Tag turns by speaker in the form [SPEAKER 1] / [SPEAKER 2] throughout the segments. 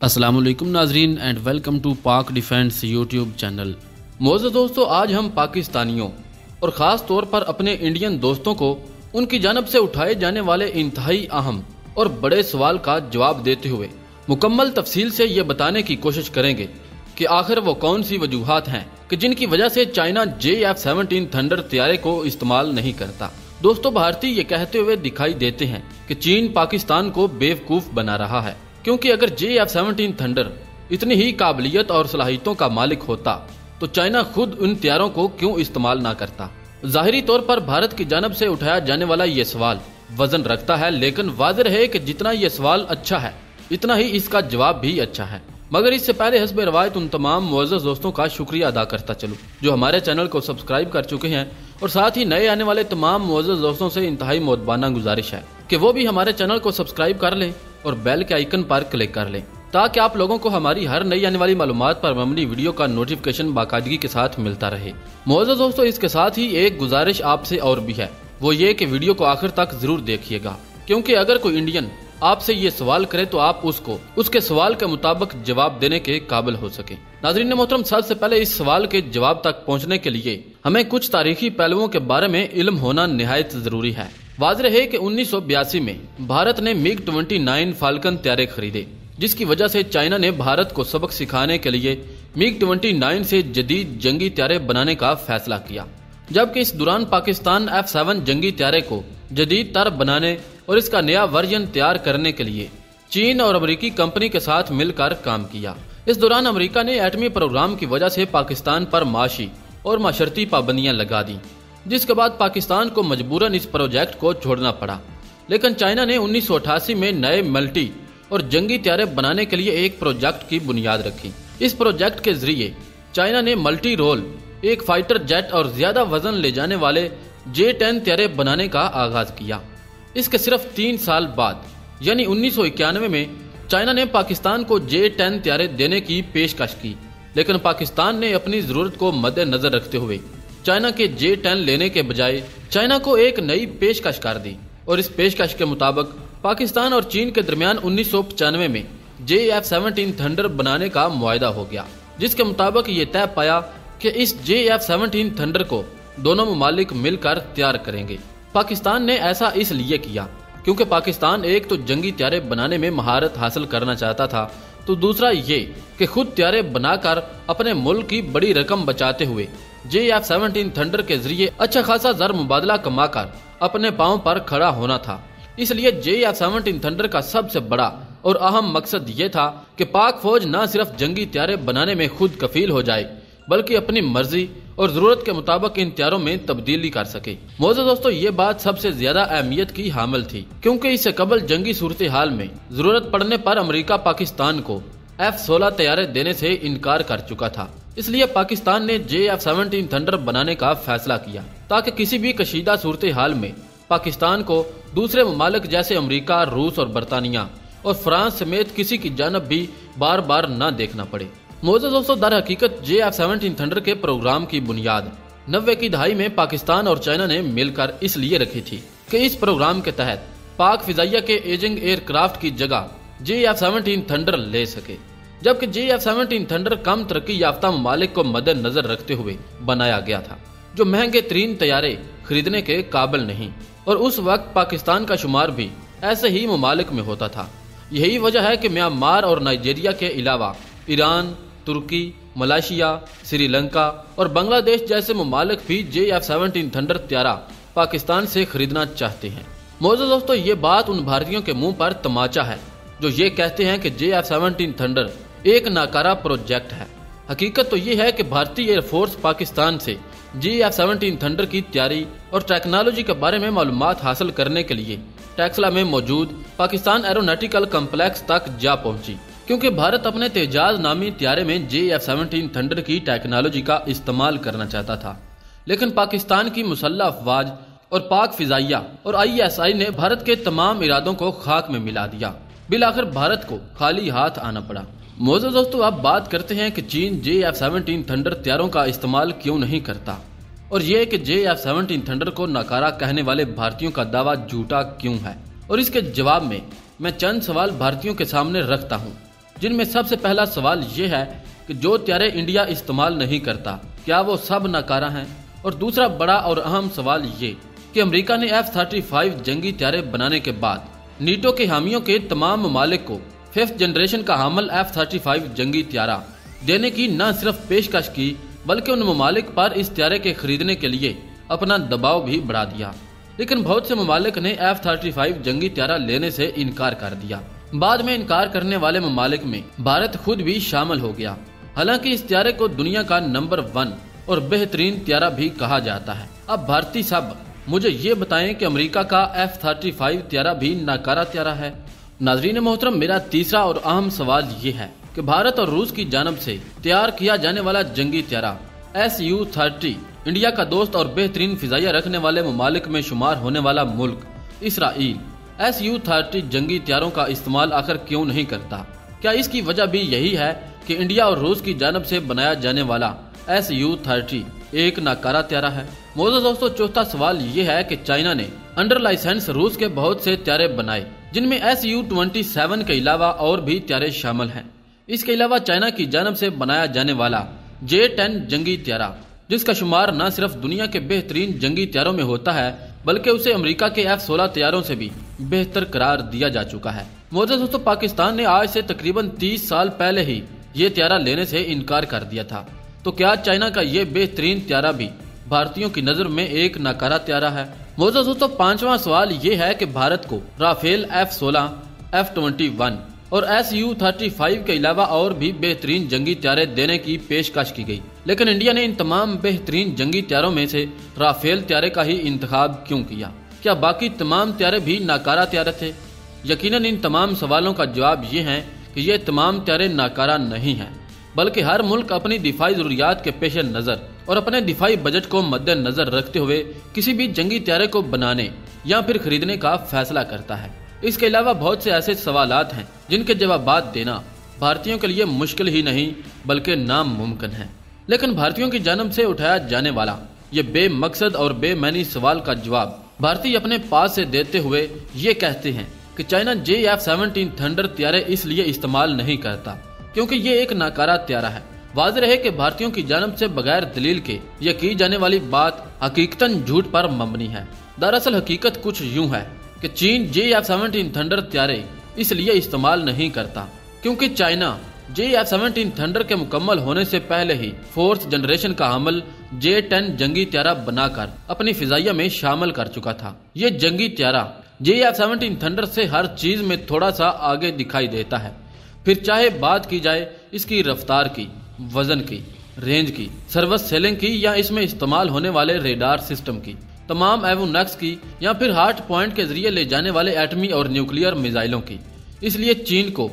[SPEAKER 1] अस्सलाम वालेकुम नाजरीन and welcome to Pak defence YouTube channel. मोअज़्ज़ज़ दोस्तों, आज हम पाकिस्तानियों और ख़ास तौर पर अपने इंडियन दोस्तों को उनकी जानब से उठाए जाने वाले इंतहाई अहम और बड़े सवाल का जवाब देते हुए मुकम्मल तफसील से ये बताने की कोशिश करेंगे कि आखिर वो कौन सी वजूहात हैं कि जिनकी वजह से चाइना JF-17 थंडर तैयारे को इस्तेमाल नहीं करता। दोस्तों, भारतीय ये कहते हुए दिखाई देते हैं कि चीन पाकिस्तान को बेवकूफ़ बना रहा है, क्योंकि अगर JF-17 थंडर इतनी ही काबिलियत और सलाहियतों का मालिक होता तो चाइना खुद उन तैयारों को क्यों इस्तेमाल ना करता। जाहिरी तौर पर भारत की जानब से उठाया जाने वाला ये सवाल वजन रखता है, लेकिन वाज़ेह है कि जितना ये सवाल अच्छा है इतना ही इसका जवाब भी अच्छा है। मगर इससे पहले हस्ब रवायत उन तमाम मुअज़्ज़ज़ दोस्तों का शुक्रिया अदा करता चलूँ जो हमारे चैनल को सब्सक्राइब कर चुके हैं, और साथ ही नए आने वाले तमाम मुअज़्ज़ज़ दोस्तों से इंतहाई मोदबाना गुजारिश है कि वो भी हमारे चैनल को सब्सक्राइब कर लें और बेल के आइकन पर क्लिक कर लें, ताकि आप लोगों को हमारी हर नई आने वाली मालूमात पर मबनी वीडियो का नोटिफिकेशन बाकायदगी के साथ मिलता रहे। मुअज़्ज़ज़ दोस्तों, इसके साथ ही एक गुजारिश आपसे और भी है, वो ये कि वीडियो को आखिर तक जरूर देखिएगा, क्योंकि अगर कोई इंडियन आपसे ये सवाल करे तो आप उसको उसके सवाल के मुताबिक जवाब देने के काबिल हो सके। नाज़रीन मोहतरम, सबसे पहले इस सवाल के जवाब तक पहुंचने के लिए हमें कुछ तारीखी पहलुओं के बारे में इल्म होना निहायत जरूरी है। वाज़ेह है कि 1982 में भारत ने MiG-29 फाल्कन तैयारे खरीदे, जिसकी वजह से चाइना ने भारत को सबक सिखाने के लिए MiG-29 से जदीद जंगी तैयारे बनाने का फैसला किया, जबकि इस दौरान पाकिस्तान F-7 जंगी तैयारे को जदीद तर बनाने और इसका नया वर्जन तैयार करने के लिए चीन और अमेरिकी कंपनी के साथ मिलकर काम किया। इस दौरान अमेरिका ने एटमी प्रोग्राम की वजह से पाकिस्तान पर माशी और माशरती पाबंदियां लगा दी, जिसके बाद पाकिस्तान को मजबूरन इस प्रोजेक्ट को छोड़ना पड़ा। लेकिन चाइना ने 1988 में नए मल्टी और जंगी तैयारे बनाने के लिए एक प्रोजेक्ट की बुनियाद रखी। इस प्रोजेक्ट के जरिए चाइना ने मल्टी रोल एक फाइटर जेट और ज्यादा वजन ले जाने वाले J-10 तैयारे बनाने का आगाज किया। इसके सिर्फ 3 साल बाद यानी 1991 में चाइना ने पाकिस्तान को J-10 तैयारे देने की पेशकश की, लेकिन पाकिस्तान ने अपनी जरूरत को मद्देनजर रखते हुए चाइना के J-10 लेने के बजाय चाइना को एक नई पेशकश कर दी, और इस पेशकश के मुताबिक पाकिस्तान और चीन के दरमियान 1995 में JF-17 थंडर बनाने का मुआहदा हो गया, जिसके मुताबिक ये तय पाया कि इस JF-17 थंडर को दोनों ममालिक मिलकर तैयार करेंगे। पाकिस्तान ने ऐसा इसलिए किया क्योंकि पाकिस्तान एक तो जंगी तैयारे बनाने में महारत हासिल करना चाहता था, तो दूसरा ये कि खुद तैयारे बनाकर अपने मुल्क की बड़ी रकम बचाते हुए JF-17 थंडर के जरिए अच्छा खासा ज़र मुबादला कमाकर अपने पांव पर खड़ा होना था। इसलिए JF-17 थंडर का सबसे बड़ा और अहम मकसद ये था कि पाक फौज न सिर्फ जंगी तैयारे बनाने में खुद कफील हो जाए, बल्कि अपनी मर्जी और जरूरत के मुताबिक इन तैयारों में तब्दीली कर सके। मुअज़्ज़ज़ दोस्तों, ये बात सबसे ज्यादा अहमियत की हामिल थी, क्योंकि इससे कबल जंगी सूरत हाल में जरूरत पड़ने पर अमेरिका पाकिस्तान को F-16 तैयारे देने से इनकार कर चुका था। इसलिए पाकिस्तान ने JF-17 थंडर बनाने का फैसला किया, ताकि किसी भी कशीदा सूरत हाल में पाकिस्तान को दूसरे ममालिक जैसे अमेरिका, रूस और बरतानिया और फ्रांस समेत किसी की जानब भी बार बार न देखना पड़े। मुअज़्ज़ज़ दोस्तों, दर हकीकत JF-17 थंडर के प्रोग्राम की बुनियाद 90 की दहाई में पाकिस्तान और चाइना ने मिलकर इसलिए रखी थी कि इस प्रोग्राम के तहत पाक फिजाइया के एजिंग एयरक्राफ्ट की जगह JF-17 थंडर ले सके, जबकि JF-17 थंडर कम तरक्की याफ्ता ममालिक को मद्देनजर रखते हुए बनाया गया था, जो महंगे तरीन तैयारे खरीदने के काबिल नहीं, और उस वक्त पाकिस्तान का शुमार भी ऐसे ही ममालिक में होता था। यही वजह है कि म्यांमार और नाइजीरिया के अलावा ईरान, तुर्की, मलेशिया, श्रीलंका और बांग्लादेश जैसे ममालिक भी JF-17 थंडर तैयारा पाकिस्तान से खरीदना चाहते हैं। मुअज़्ज़ज़ दोस्तों, ये बात उन भारतीयों के मुंह पर तमाचा है जो ये कहते हैं कि JF-17 थंडर एक नाकारा प्रोजेक्ट है। हकीकत तो ये है कि भारतीय एयरफोर्स पाकिस्तान से JF-17 थंडर की तैयारी और टेक्नोलॉजी के बारे में मालूमात हासिल करने के लिए टेक्सला में मौजूद पाकिस्तान एरोनॉटिकल कम्प्लेक्स तक जा पहुंची, क्योंकि भारत अपने तेजाज नामी तैयारे में JF-17 थंडर की टेक्नोलॉजी का इस्तेमाल करना चाहता था। लेकिन पाकिस्तान की मुसल्लह अफवाज और पाक फिजाइया और ISI ने भारत के तमाम इरादों को खाक में मिला दिया। बिलाखिर भारत को खाली हाथ आना पड़ा। मुअज़्ज़ज़ दोस्तों, अब बात करते हैं कि चीन JF-17 थंडर तैयारों का इस्तेमाल क्यों नहीं करता, और यह कि JF-17 थंडर को नाकारा कहने वाले भारतीयों का दावा झूठा क्यों है। और इसके जवाब में मैं चंद सवाल भारतीयों के सामने रखता हूँ जिनमें सबसे पहला सवाल ये है कि जो त्यारे इंडिया इस्तेमाल नहीं करता क्या वो सब नाकारा हैं? और दूसरा बड़ा और अहम सवाल ये कि अमेरिका ने F-35 जंगी त्यारे बनाने के बाद नीटो के हामियों के तमाम ममालिक को 5th जनरेशन का हामल F-35 जंगी त्यारा देने की न सिर्फ पेशकश की बल्कि उन ममालिक पर इस त्यारे के खरीदने के लिए अपना दबाव भी बढ़ा दिया। लेकिन बहुत से ममालिक ने F-35 जंगी त्यारा लेने से इनकार कर दिया। बाद में इनकार करने वाले ममालिक में भारत खुद भी शामिल हो गया। हालांकि इस त्यारे को दुनिया का नंबर 1 और बेहतरीन त्यारा भी कहा जाता है। अब भारतीय सब मुझे ये बताएं कि अमेरिका का F-35 त्यारा भी नाकारा त्यारा है। नाजरीन मोहतरम, मेरा तीसरा और अहम सवाल ये है कि भारत और रूस की जानब से तैयार किया जाने वाला जंगी त्यारा Su-30 इंडिया का दोस्त और बेहतरीन फिजाइया रखने वाले ममालिक में शुमार होने वाला मुल्क इसराइल Su-30 जंगी त्यारों का इस्तेमाल आखिर क्यों नहीं करता? क्या इसकी वजह भी यही है कि इंडिया और रूस की जानब से बनाया जाने वाला Su-30 एक नाकारा त्यारा है? मौजूद दोस्तों, चौथा सवाल ये है कि चाइना ने अंडर लाइसेंस रूस के बहुत से त्यारे बनाए जिनमें Su-27 के अलावा और भी त्यारे शामिल हैं। इसके अलावा चाइना की जानब से बनाया जाने वाला J-10 जंगी त्यारा, जिसका शुमार न सिर्फ दुनिया के बेहतरीन जंगी त्यारों में होता है बल्कि उसे अमेरिका के F-16 त्यारों से भी बेहतर करार दिया जा चुका है। मौजूद दोस्तों, पाकिस्तान ने आज से तकरीबन 30 साल पहले ही ये त्यारा लेने से इनकार कर दिया था। तो क्या चाइना का ये बेहतरीन त्यारा भी भारतीयों की नजर में एक नाकारा त्यारा है? मौजूद दोस्तों, पांचवा सवाल ये है कि भारत को राफेल F-16, F-21 और Su-35 के अलावा और भी बेहतरीन जंगी त्यारे देने की पेशकश की गई, लेकिन इंडिया ने इन तमाम बेहतरीन जंगी त्यारों में से राफेल त्यारे का ही इंतखाब क्यों किया? क्या बाकी तमाम त्यारे भी नाकारा त्यारे थे? यकीनन इन तमाम सवालों का जवाब ये है कि ये तमाम त्यारे नाकारा नहीं हैं, बल्कि हर मुल्क अपनी दिफाई जरूरियात के पेश नज़र और अपने दिफाई बजट को मद्देनजर रखते हुए किसी भी जंगी त्यारे को बनाने या फिर खरीदने का फैसला करता है। इसके अलावा बहुत से ऐसे सवालात हैं जिनके जवाबात देना भारतीयों के लिए मुश्किल ही नहीं बल्कि नामुमकिन है। लेकिन भारतीयों की जानब से उठाया जाने वाला ये बेमकसद और बेमानी सवाल का जवाब भारतीय अपने पास से देते हुए ये कहते हैं कि चाइना J-17 थंडर त्यारे इसलिए इस्तेमाल नहीं करता क्योंकि ये एक नाकारा त्यारा है। वाज़ेह है कि भारतीयों की जानब से बगैर दलील के ये की जाने वाली बात हकीकतन झूठ पर मबनी है। दरअसल हकीकत कुछ यूं है कि चीन J-17 थंडर त्यारे इसलिए इस्तेमाल नहीं करता क्योंकि चाइना J-17 थंडर के मुकम्मल होने से पहले ही 4th जनरेशन का हमल J-10 जंगी त्यारा बनाकर अपनी फिजाइया में शामिल कर चुका था। ये जंगी त्यारा J-17 थंडर से हर चीज में थोड़ा सा आगे दिखाई देता है, फिर चाहे बात की जाए इसकी रफ्तार की, वजन की, रेंज की, सर्विस सेलिंग की या इसमें इस्तेमाल होने वाले रेडार सिस्टम की, तमाम एवोनक्स की या फिर हार्ट पॉइंट के जरिए ले जाने वाले एटमी और न्यूक्लियर मिसाइलों की। इसलिए चीन को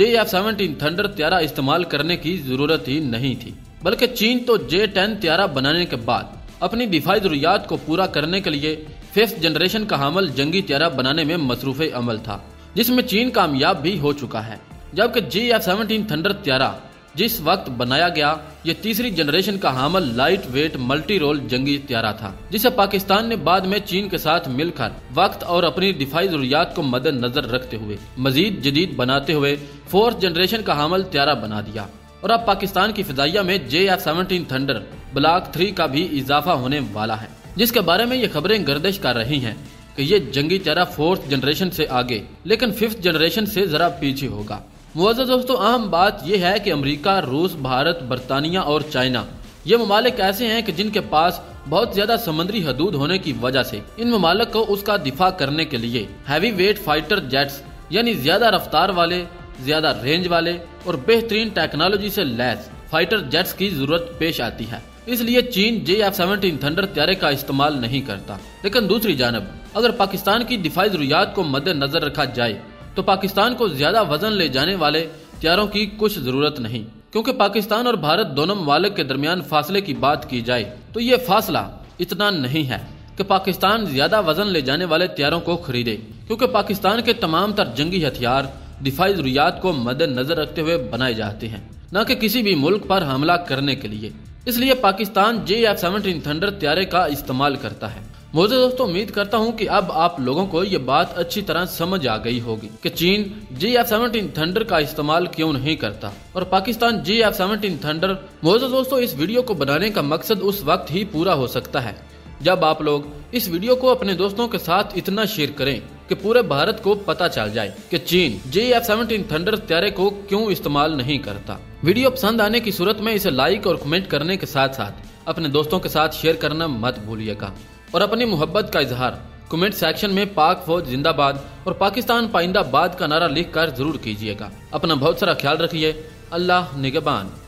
[SPEAKER 1] J-17 थंडर त्यारा इस्तेमाल करने की जरूरत ही नहीं थी, बल्कि चीन तो J-10 त्यारा बनाने के बाद अपनी दिफाई जरूरियात को पूरा करने के लिए 5th जनरेशन का हामल जंगी त्यारा बनाने में मसरूफ अमल था, जिसमें चीन कामयाब भी हो चुका है। जबकि J-17 थंडर त्यारा जिस वक्त बनाया गया ये 3री जनरेशन का हामल लाइट वेट मल्टी रोल जंगी त्यारा था, जिसे पाकिस्तान ने बाद में चीन के साथ मिलकर वक्त और अपनी दिफाई जरूरियात को मद्देनजर रखते हुए मजीद जदीद बनाते हुए 4th जनरेशन का हामल त्यारा बना दिया। और अब पाकिस्तान की फिजाइया में J-17 थंडर ब्लॉक 3 का भी इजाफा होने वाला है, जिसके बारे में ये खबरें गर्दिश कर रही हैं कि ये जंगी त्यारा 4th जनरेशन से आगे लेकिन 5th जनरेशन से जरा पीछे होगा। मुअज़्ज़ज़ दोस्तों, अहम बात यह है कि अमेरिका, रूस, भारत, बरतानिया और चाइना ये ममालिक ऐसे हैं कि जिनके पास बहुत ज्यादा समुद्री हदूद होने की वजह से इन ममालिक को उसका दिफा करने के लिए हैवी वेट फाइटर जेट्स यानी ज्यादा रफ्तार वाले, ज्यादा रेंज वाले और बेहतरीन टेक्नोलॉजी से लैस फाइटर जेट्स की जरूरत पेश आती है। इसलिए चीन J-17 थंडर त्यारे का इस्तेमाल नहीं करता। लेकिन दूसरी जानब अगर पाकिस्तान की दिफाई जरूरियात को मद्देनजर रखा जाए तो पाकिस्तान को ज्यादा वजन ले जाने वाले त्यारों की कुछ जरूरत नहीं, क्योंकि पाकिस्तान और भारत दोनों ममालिक के दरमियान फासले की बात की जाए तो ये फासला इतना नहीं है कि पाकिस्तान ज्यादा वजन ले जाने वाले त्यारों को खरीदे, क्योंकि पाकिस्तान के तमाम तर जंगी हथियार दिफाई जरूरियात को मद्देनजर रखते हुए बनाए जाते हैं, न कि किसी भी मुल्क पर हमला करने के लिए। इसलिए पाकिस्तान J-17 थंडर त्यारे का इस्तेमाल करता है। मुझे दोस्तों उम्मीद करता हूं कि अब आप लोगों को ये बात अच्छी तरह समझ आ गई होगी कि चीन GF-17 थंडर का इस्तेमाल क्यों नहीं करता और पाकिस्तान GF-17 थंडर। मुझे दोस्तों इस वीडियो को बनाने का मकसद उस वक्त ही पूरा हो सकता है जब आप लोग इस वीडियो को अपने दोस्तों के साथ इतना शेयर करें कि पूरे भारत को पता चल जाए कि चीन GF-17 थंडर हथियार को क्यों इस्तेमाल नहीं करता। वीडियो पसंद आने की सूरत में इसे लाइक और कमेंट करने के साथ साथ अपने दोस्तों के साथ शेयर करना मत भूलिएगा और अपनी मोहब्बत का इजहार कमेंट सेक्शन में पाक फौज जिंदाबाद और पाकिस्तान पाइंदाबाद का नारा लिखकर जरूर कीजिएगा। अपना बहुत सारा ख्याल रखिए। अल्लाह निगहबान।